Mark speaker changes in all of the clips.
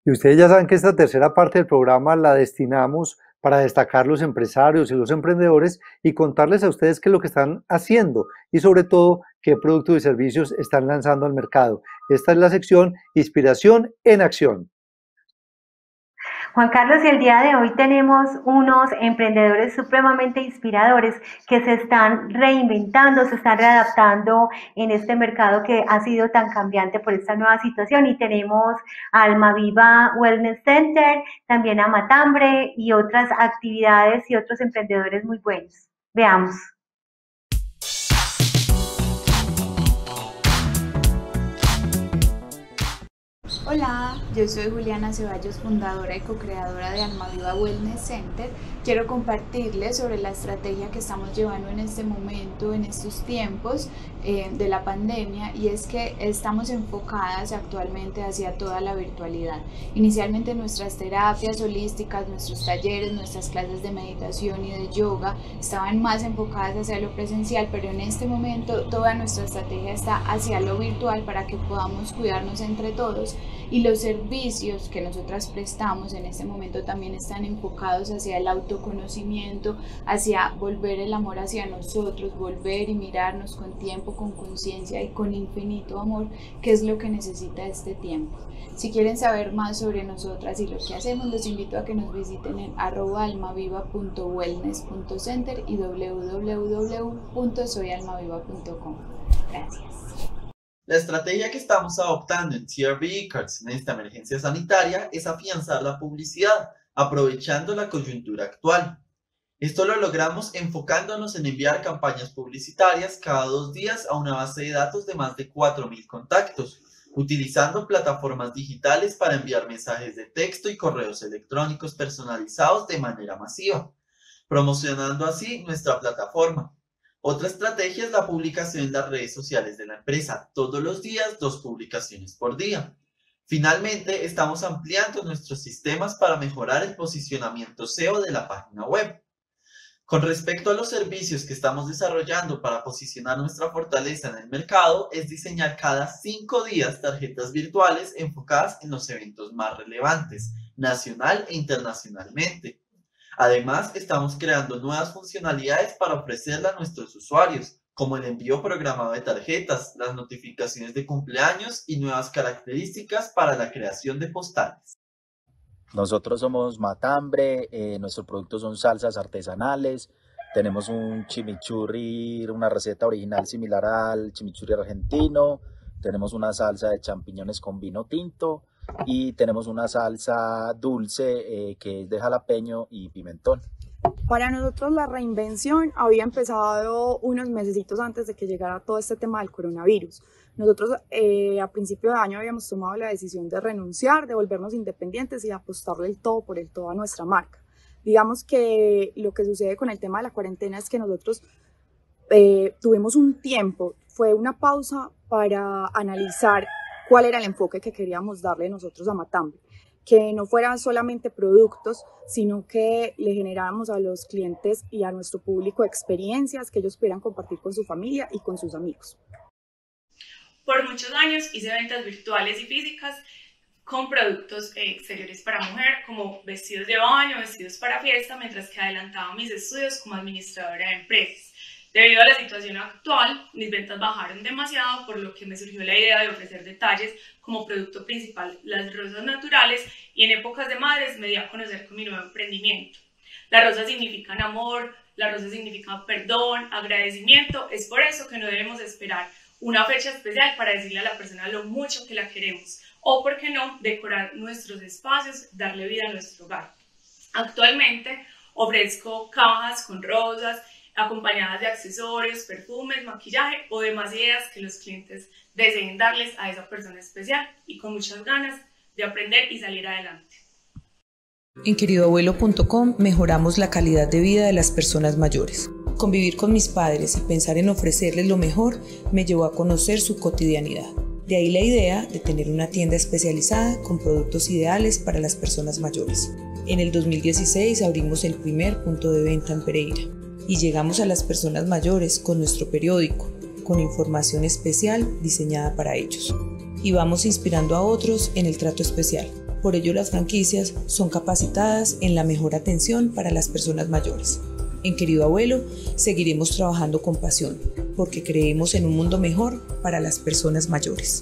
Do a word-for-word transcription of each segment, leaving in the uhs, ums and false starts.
Speaker 1: Y ustedes ya saben que esta tercera parte del programa la destinamos para destacar los empresarios y los emprendedores y contarles a ustedes qué es lo que están haciendo y sobre todo qué productos y servicios están lanzando al mercado. Esta es la sección Inspiración en Acción.
Speaker 2: Juan Carlos, y el día de hoy tenemos unos emprendedores supremamente inspiradores que se están reinventando, se están readaptando en este mercado que ha sido tan cambiante por esta nueva situación, y tenemos a Almaviva Wellness Center, también a Matambre y otras actividades y otros emprendedores muy buenos. Veamos.
Speaker 3: Hola, yo soy Juliana Ceballos, fundadora y co-creadora de Almaviva Wellness Center. Quiero compartirles sobre la estrategia que estamos llevando en este momento, en estos tiempos eh, de la pandemia, y es que estamos enfocadas actualmente hacia toda la virtualidad. Inicialmente nuestras terapias holísticas, nuestros talleres, nuestras clases de meditación y de yoga estaban más enfocadas hacia lo presencial, pero en este momento toda nuestra estrategia está hacia lo virtual para que podamos cuidarnos entre todos. Y los servicios que nosotras prestamos en este momento también están enfocados hacia el autoconocimiento, hacia volver el amor hacia nosotros, volver y mirarnos con tiempo, con conciencia y con infinito amor, que es lo que necesita este tiempo. Si quieren saber más sobre nosotras y lo que hacemos, los invito a que nos visiten en arroba almaviva punto wellness punto center y w w w punto soy almaviva punto com. Gracias.
Speaker 4: La estrategia que estamos adoptando en T R V Cards en esta emergencia sanitaria es afianzar la publicidad, aprovechando la coyuntura actual. Esto lo logramos enfocándonos en enviar campañas publicitarias cada dos días a una base de datos de más de cuatro mil contactos, utilizando plataformas digitales para enviar mensajes de texto y correos electrónicos personalizados de manera masiva, promocionando así nuestra plataforma. Otra estrategia es la publicación en las redes sociales de la empresa, todos los días, dos publicaciones por día. Finalmente, estamos ampliando nuestros sistemas para mejorar el posicionamiento S E O de la página web. Con respecto a los servicios que estamos desarrollando para posicionar nuestra fortaleza en el mercado, es diseñar cada cinco días tarjetas virtuales enfocadas en los eventos más relevantes, nacional e internacionalmente. Además, estamos creando nuevas funcionalidades para ofrecerlas a nuestros usuarios, como el envío programado de tarjetas, las notificaciones de cumpleaños y nuevas características para la creación de postales.
Speaker 5: Nosotros somos Matambre, eh, nuestros productos son salsas artesanales, tenemos un chimichurri, una receta original similar al chimichurri argentino, tenemos una salsa de champiñones con vino tinto, y tenemos una salsa dulce eh, que es de jalapeño y pimentón.
Speaker 6: Para nosotros la reinvención había empezado unos mesecitos antes de que llegara todo este tema del coronavirus. Nosotros eh, a principio de año habíamos tomado la decisión de renunciar, de volvernos independientes y apostarle el todo por el todo a nuestra marca. Digamos que lo que sucede con el tema de la cuarentena es que nosotros eh, tuvimos un tiempo, fue una pausa para analizar cuál era el enfoque que queríamos darle nosotros a Matambre, que no fueran solamente productos, sino que le generáramos a los clientes y a nuestro público experiencias que ellos pudieran compartir con su familia y con sus amigos.
Speaker 7: Por muchos años hice ventas virtuales y físicas con productos exteriores para mujer, como vestidos de baño, vestidos para fiesta, mientras que adelantaba mis estudios como administradora de empresas. Debido a la situación actual, mis ventas bajaron demasiado, por lo que me surgió la idea de ofrecer detalles como producto principal las rosas naturales, y en épocas de madres me di a conocer con mi nuevo emprendimiento. Las rosas significan amor, las rosas significan perdón, agradecimiento. Es por eso que no debemos esperar una fecha especial para decirle a la persona lo mucho que la queremos, o por qué no, decorar nuestros espacios, darle vida a nuestro hogar. Actualmente ofrezco cajas con rosas, acompañadas de accesorios, perfumes, maquillaje o demás ideas que los clientes deseen darles a esa persona especial, y con muchas ganas de aprender y salir adelante.
Speaker 8: En querido abuelo punto com mejoramos la calidad de vida de las personas mayores. Convivir con mis padres y pensar en ofrecerles lo mejor me llevó a conocer su cotidianidad. De ahí la idea de tener una tienda especializada con productos ideales para las personas mayores. En el dos mil dieciséis abrimos el primer punto de venta en Pereira y llegamos a las personas mayores con nuestro periódico, con información especial diseñada para ellos. Y vamos inspirando a otros en el trato especial. Por ello, las franquicias son capacitadas en la mejor atención para las personas mayores. En Querido Abuelo, seguiremos trabajando con pasión, porque creemos en un mundo mejor para las personas mayores.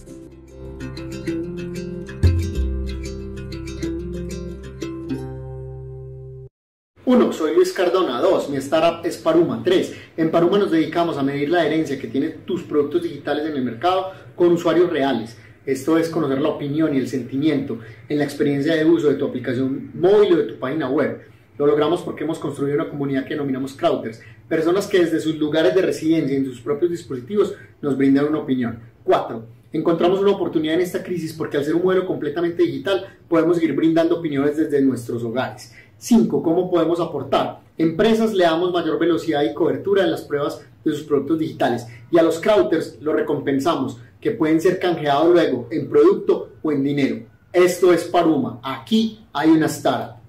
Speaker 9: uno. Soy Luis Cardona. dos. Mi startup es Paruma. tres. En Paruma nos dedicamos a medir la herencia que tienen tus productos digitales en el mercado con usuarios reales. Esto es conocer la opinión y el sentimiento en la experiencia de uso de tu aplicación móvil o de tu página web. Lo logramos porque hemos construido una comunidad que denominamos Crowders, personas que desde sus lugares de residencia y en sus propios dispositivos nos brindan una opinión. cuatro. Encontramos una oportunidad en esta crisis porque al ser un modelo completamente digital podemos seguir brindando opiniones desde nuestros hogares. cinco. ¿Cómo podemos aportar? Empresas le damos mayor velocidad y cobertura en las pruebas de sus productos digitales y a los Crowders los recompensamos, que pueden ser canjeados luego en producto o en dinero. Esto es Paruma. Aquí hay una startup.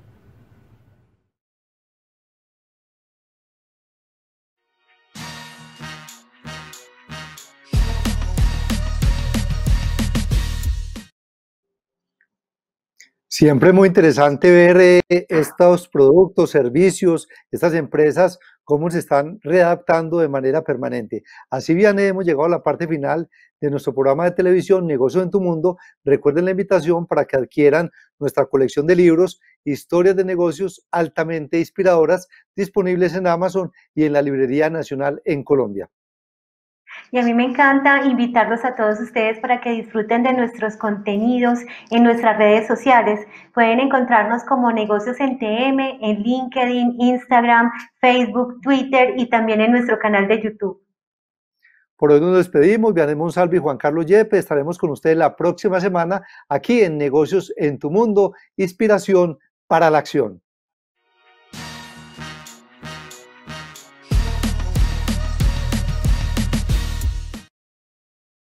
Speaker 1: Siempre muy interesante ver eh, estos productos, servicios, estas empresas, cómo se están readaptando de manera permanente. Así bien, hemos llegado a la parte final de nuestro programa de televisión Negocios en tu Mundo. Recuerden la invitación para que adquieran nuestra colección de libros, historias de negocios altamente inspiradoras, disponibles en Amazon y en la Librería Nacional en Colombia.
Speaker 2: Y a mí me encanta invitarlos a todos ustedes para que disfruten de nuestros contenidos en nuestras redes sociales. Pueden encontrarnos como Negocios en T M, en LinkedIn, Instagram, Facebook, Twitter y también en nuestro canal de YouTube.
Speaker 1: Por hoy nos despedimos. Vianney Monsalve y Juan Carlos Yepes. Estaremos con ustedes la próxima semana aquí en Negocios en tu Mundo, inspiración para la acción.